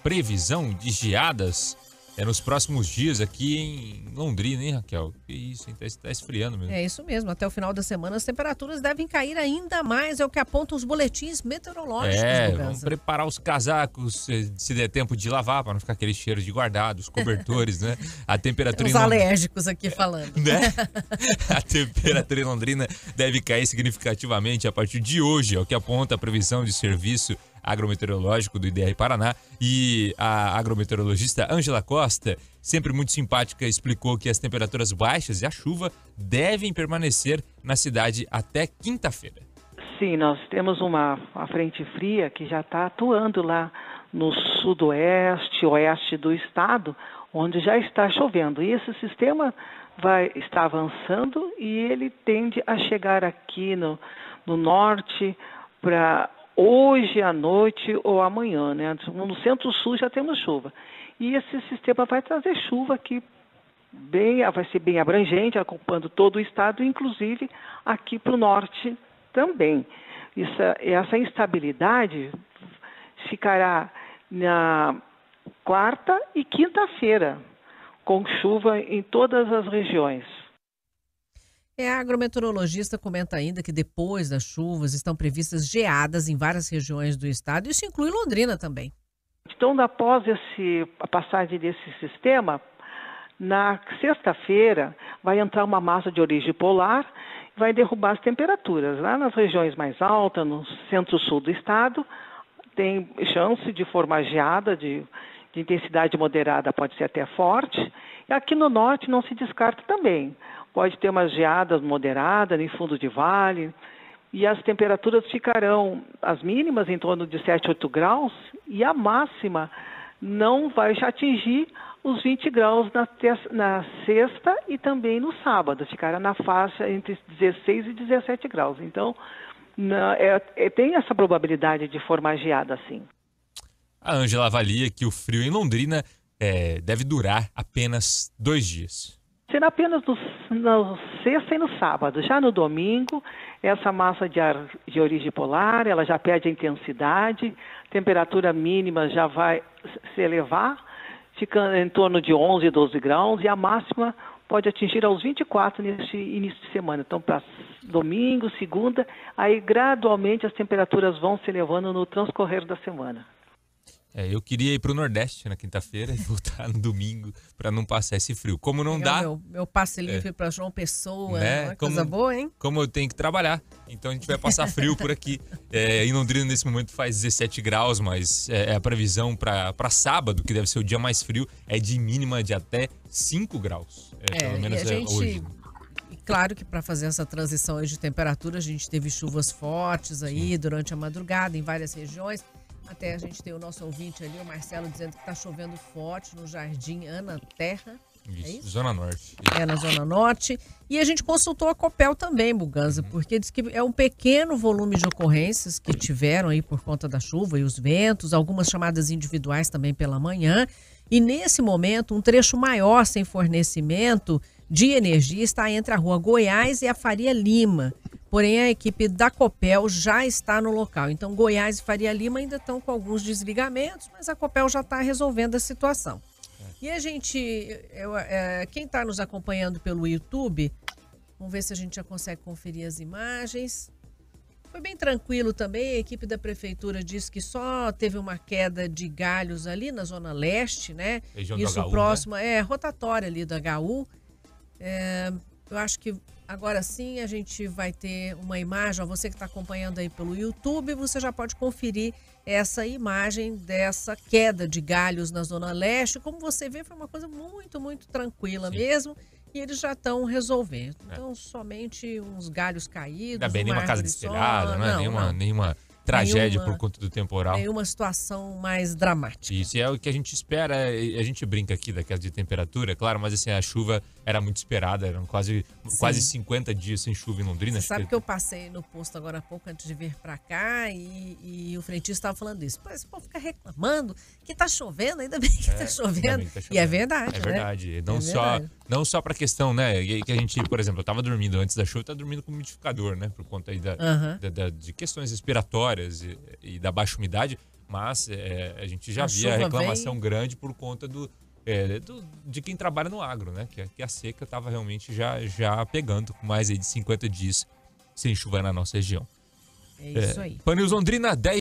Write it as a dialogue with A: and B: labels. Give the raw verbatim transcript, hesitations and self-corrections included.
A: previsão de geadas é, nos próximos dias aqui em Londrina, hein, Raquel? Que isso, hein? Tá, tá esfriando mesmo.
B: É isso mesmo, até o final da semana as temperaturas devem cair ainda mais, é o que apontam os boletins meteorológicos.
A: É,
B: Buganza.
A: vamos preparar os casacos, se der tempo de lavar, para não ficar aquele cheiro de guardado, os cobertores, né? A temperatura
B: Os
A: em Londrina,
B: alérgicos aqui falando.
A: né? A temperatura em Londrina deve cair significativamente a partir de hoje, é o que aponta a previsão de serviço agrometeorológico do I D R Paraná. E a agrometeorologista Ângela Costa, sempre muito simpática, explicou que as temperaturas baixas e a chuva devem permanecer na cidade até quinta-feira.
C: Sim, nós temos uma, uma frente fria que já está atuando lá no sudoeste, oeste do estado, onde já está chovendo. E esse sistema vai estar avançando e ele tende a chegar aqui no, no norte para hoje à noite ou amanhã, né? No centro-sul já temos chuva. E esse sistema vai trazer chuva aqui, bem, vai ser bem abrangente, ocupando todo o estado, inclusive aqui para o norte também. Essa, essa instabilidade ficará na quarta e quinta-feira, com chuva em todas as regiões.
B: É, a agrometeorologista comenta ainda que depois das chuvas estão previstas geadas em várias regiões do estado. Isso inclui Londrina também.
C: Então, após esse, a passagem desse sistema, na sexta-feira vai entrar uma massa de origem polar e vai derrubar as temperaturas. Lá nas regiões mais altas, no centro-sul do estado, tem chance de formar geada de, de intensidade moderada, pode ser até forte. E aqui no norte não se descarta também. Pode ter umas geadas moderadas em fundo de vale e as temperaturas ficarão, as mínimas em torno de sete, oito graus e a máxima não vai atingir os vinte graus na, terça, na sexta e também no sábado, ficará na faixa entre dezesseis e dezessete graus. Então, na, é, é, tem essa probabilidade de formar geada sim.
A: A Ângela avalia que o frio em Londrina é, deve durar apenas dois dias.
C: Será apenas no, no sexta e no sábado. Já no domingo, essa massa de ar de origem polar, ela já perde a intensidade, temperatura mínima já vai se elevar, ficando em torno de onze, doze graus, e a máxima pode atingir aos vinte e quatro neste início de semana. Então, para domingo, segunda, aí gradualmente as temperaturas vão se elevando no transcorrer da semana.
A: É, eu queria ir para o Nordeste na quinta-feira e voltar no domingo para não passar esse frio. Como não
B: Legal,
A: dá...
B: Meu, meu passe livre
A: é,
B: para João Pessoa,
A: né?
B: Uma
A: como,
B: coisa boa, hein?
A: Como eu tenho que trabalhar, então a gente vai passar frio por aqui. É, em Londrina, nesse momento, faz dezessete graus, mas é, a previsão para sábado, que deve ser o dia mais frio, é de mínima de até cinco graus. É,
B: É,
A: pelo menos
B: e a gente...
A: é hoje.
B: E claro que para fazer essa transição aí de temperatura, a gente teve chuvas fortes aí Sim. durante a madrugada em várias regiões. Até a gente tem o nosso ouvinte ali, o Marcelo, dizendo que está chovendo forte no Jardim Ana Terra.
A: Isso,
B: é isso?
A: Zona Norte.
B: É, na Zona Norte. E a gente consultou a Copel também, Buganza, uhum. porque diz que é um pequeno volume de ocorrências que tiveram aí por conta da chuva e os ventos, algumas chamadas individuais também pela manhã. E nesse momento, um trecho maior sem fornecimento de energia está entre a Rua Goiás e a Faria Lima. Porém, a equipe da Copel já está no local. Então, Goiás e Faria Lima ainda estão com alguns desligamentos, mas a Copel já está resolvendo a situação. E a gente, eu, é, quem está nos acompanhando pelo YouTube, vamos ver se a gente já consegue conferir as imagens. Foi bem tranquilo também, a equipe da prefeitura disse que só teve uma queda de galhos ali na zona leste, né?
A: Região
B: Isso
A: do H U,
B: próximo,
A: né?
B: É, rotatória ali do H U. É, eu acho que agora sim a gente vai ter uma imagem, ó, você que está acompanhando aí pelo YouTube, você já pode conferir essa imagem dessa queda de galhos na Zona Leste. Como você vê, foi uma coisa muito, muito tranquila Sim. mesmo, e eles já estão resolvendo. Então, é. somente uns galhos caídos.
A: Ainda bem, nenhuma casa destelhada, não é? Nenhuma, nenhuma tragédia
B: nenhuma,
A: por conta do temporal.
B: Nenhuma situação mais dramática.
A: Isso, e é o que a gente espera. A gente brinca aqui da queda de temperatura, claro, mas assim, a chuva era muito esperada, eram quase, quase cinquenta dias sem chuva em Londrina.
B: Você sabe que... que eu passei no posto agora há pouco, antes de vir pra cá, e, e o frentista estava falando isso. Pô, esse povo fica reclamando que tá chovendo, ainda bem que é, tá, chovendo. tá chovendo. E é verdade,
A: É
B: né?
A: verdade. Não
B: é
A: só,
B: verdade.
A: não só pra questão, né, que a gente, por exemplo, eu tava dormindo antes da chuva, eu tava dormindo com umidificador, né, por conta aí da,
B: uhum.
A: da, da, de questões respiratórias e, e da baixa umidade, Mas é, a gente já
B: A
A: via a
B: chuva
A: reclamação
B: vem.
A: grande por conta do, é, do- de quem trabalha no agro, né? Que, a- que a seca estava realmente já, já pegando, com mais aí de cinquenta dias sem chuva na nossa região.
B: É isso aí.
A: Pan News Londrina, dez